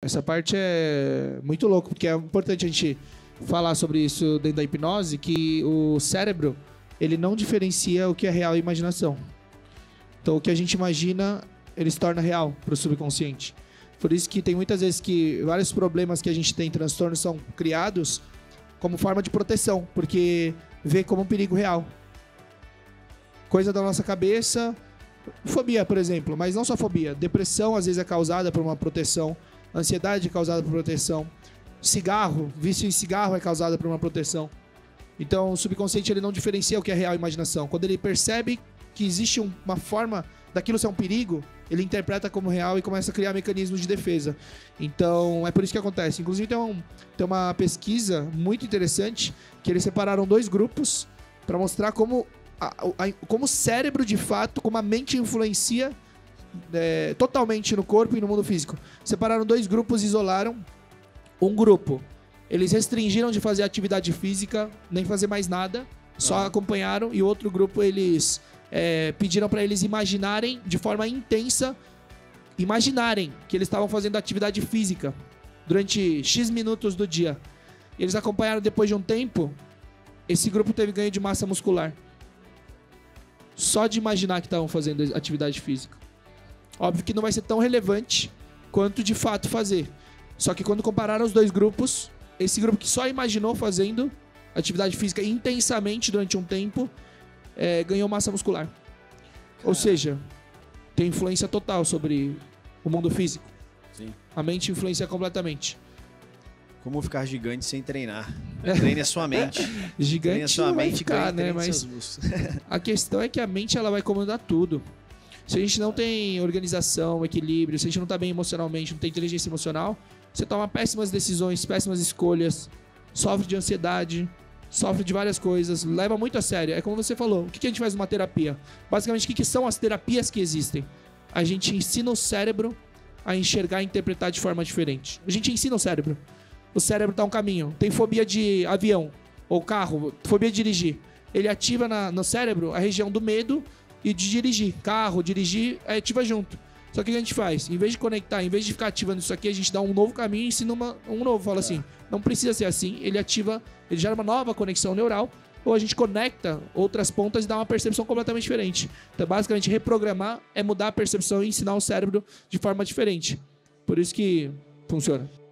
Essa parte é muito louco, porque é importante a gente falar sobre isso dentro da hipnose, que o cérebro, ele não diferencia o que é real e imaginação. Então, o que a gente imagina, ele se torna real para o subconsciente. Por isso que tem muitas vezes que vários problemas que a gente tem, transtornos, são criados como forma de proteção, porque vê como um perigo real. Coisa da nossa cabeça, fobia, por exemplo, mas não só fobia. Depressão, às vezes, é causada por uma proteção. Ansiedade é causada por proteção. Cigarro, vício em cigarro é causada por uma proteção. Então, o subconsciente, ele não diferencia o que é real e imaginação. Quando ele percebe que existe uma forma daquilo ser um perigo, ele interpreta como real e começa a criar mecanismos de defesa. Então, é por isso que acontece. Inclusive, tem uma pesquisa muito interessante que eles separaram 2 grupos para mostrar como o cérebro, de fato, como a mente influencia totalmente no corpo e no mundo físico. Separaram 2 grupos e isolaram. Um grupo, eles restringiram de fazer atividade física, nem fazer mais nada, só acompanharam. E o outro grupo, eles pediram para eles imaginarem de forma intensa, imaginarem que eles estavam fazendo atividade física durante X minutos do dia. Eles acompanharam. Depois de um tempo, esse grupo teve ganho de massa muscular, só de imaginar que estavam fazendo atividade física. Óbvio que não vai ser tão relevante quanto de fato fazer. Só que quando compararam os 2 grupos, esse grupo que só imaginou fazendo atividade física intensamente durante um tempo, ganhou massa muscular. Ou seja, tem influência total sobre o mundo físico. Sim. A mente influencia completamente. Como ficar gigante sem treinar? Treine a sua mente. Gigante treine a sua não vai mente, ficar, né? Mas a questão é que a mente, ela vai comandar tudo. Se a gente não tem organização, equilíbrio, se a gente não tá bem emocionalmente, não tem inteligência emocional, você toma péssimas decisões, péssimas escolhas, sofre de ansiedade, sofre de várias coisas, leva muito a sério. É como você falou, o que a gente faz numa terapia? Basicamente, o que são as terapias que existem? A gente ensina o cérebro a enxergar e interpretar de forma diferente. A gente ensina o cérebro. O cérebro dá um caminho. Tem fobia de avião ou carro, fobia de dirigir. Ele ativa no cérebro a região do medo e de dirigir. Carro, dirigir, ativa junto. Só que o que a gente faz? Em vez de conectar, em vez de ficar ativando isso aqui, a gente dá um novo caminho e ensina um novo. Fala assim, não precisa ser assim. Ele gera uma nova conexão neural, ou a gente conecta outras pontas e dá uma percepção completamente diferente. Então, basicamente, reprogramar é mudar a percepção e ensinar o cérebro de forma diferente. Por isso que funciona.